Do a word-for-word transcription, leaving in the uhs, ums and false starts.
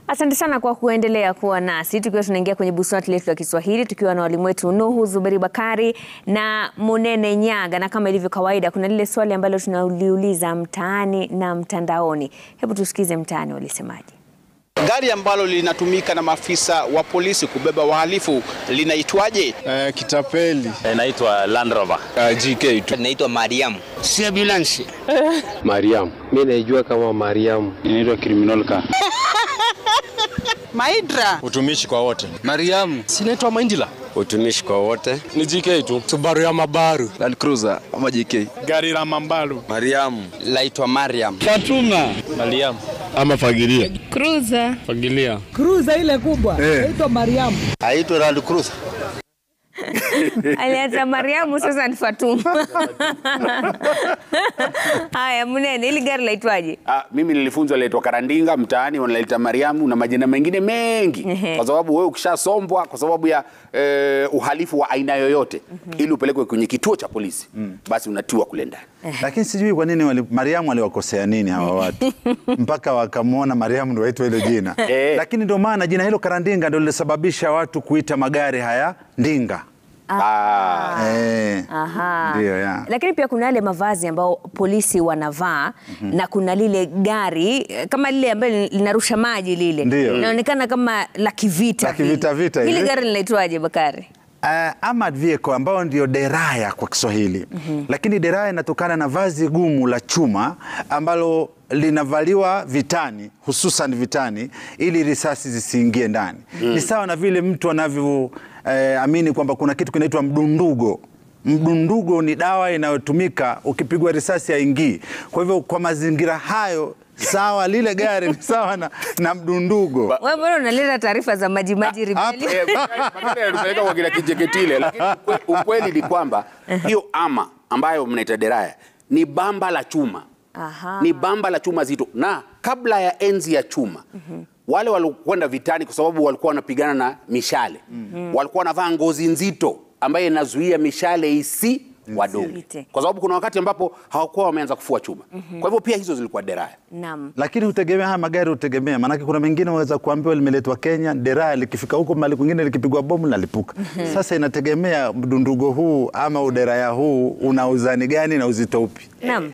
Asante sana kwa kuendelea kuwa nasi. Tukiwa tunaingia kwenye buswati letu la Kiswahili tukiwa na walimu wetu Nuhu Zuberi Bakari na Munene Nyaga, na kama ilivyo kawaida kuna lile swali ambalo tunauliuliza mtaani na mtandaoni. Hebu tusikize mtaani walisemaje. Gari ambalo linatumika na maafisa wa polisi kubeba wahalifu linaitwaje? Uh, kitapeli. Inaitwa Land Rover. Uh, G K tu. Inaitwa Mariam. Si ambulance. Mariam. Mimi naijua kama Mariam. Inaitwa criminal car. Maidra. Utumishi kwa wote. Mariam. Sinaitwa Maindila. Utumishi kwa wote. Ni G K tu. Subaru ya Mabaru. Land Cruiser ama G K. Gari la Mambalu. Mariam. Laitwa Mariam. Fatuma. Mariam. Ama Fagilia. Cruiser. Fagilia. Cruiser ile kubwa. Inaitwa Mariam. Haitwa Land Cruiser. Alianza Mariamu, sasa ni Fatuma. Haya Munene, ili gari laitwaje? Ah, mimi nilifunzwa laitwa Karandinga, mtaani wanalaita Mariamu na majina mengine mengi. Kwa sababu wewe ukishasombwa kwa sababu ya eh, uhalifu wa aina yoyote, ili upelekwe kwenye kituo cha polisi, basi unatiwa kule ndani. Lakini sijui kwa nini wali, Mariamu aliwakosea nini hawa watu mpaka wakamuona Mariamu ndio aitwa hilo jina. Lakini ndio maana jina hilo Karandinga ndio lilisababisha watu kuita magari haya ndinga. Ah. Eh. Aha. Ndio ya. Lakini pia kuna yale mavazi ambao polisi wanavaa, mm -hmm. na kuna lile gari kama lile ambalo linarusha maji lile. Linaonekana kama la kivita. La kivita vita ile. Ile gari linaitwaje Bakari? Uh, armored vehicle ambao ndio deraya kwa Kiswahili. Mm -hmm. Lakini deraya inatokana na vazi gumu la chuma ambalo linavaliwa vitani, hususan vitani, ili risasi zisiingie ndani. Mm. Ni sawa na vile mtu anavyo eh, amini kwamba kuna kitu kinaitwa mdundugo. Mdundugo ni dawa inayotumika ukipigwa risasi haingii. Kwa hivyo kwa mazingira hayo sawa lile gari ni sawa na, na mdundugo. Wewe mbona unaleta taarifa za maji maji ribeli? Magari yanapeleka kwa kila kijeketile, lakini ukweli ni kwamba hiyo ama ambayo mnaita deraya ni bamba la chuma. Aha. Ni bamba la chuma zito, na kabla ya enzi ya chuma, mm -hmm. wale walikwenda vitani kwa sababu walikuwa wanapigana na mishale, mm -hmm. walikuwa wanavaa ngozi nzito ambayo inazuia mishale isi wadunge, kwa sababu kuna wakati ambapo hawakuwa wameanza kufua chuma. Mm -hmm. Kwa hivyo pia hizo zilikuwa deraya. Naam. Lakini utegemea haya magari, utegemea maana kuna mengine waweza kuambiwa limeletwa Kenya, deraya likifika huko mali kwingine likipigwa bomu na lipuka. Mm -hmm. Sasa inategemea mdundugo huu ama uderaya huu una uzani gani na uzito upi. Naam.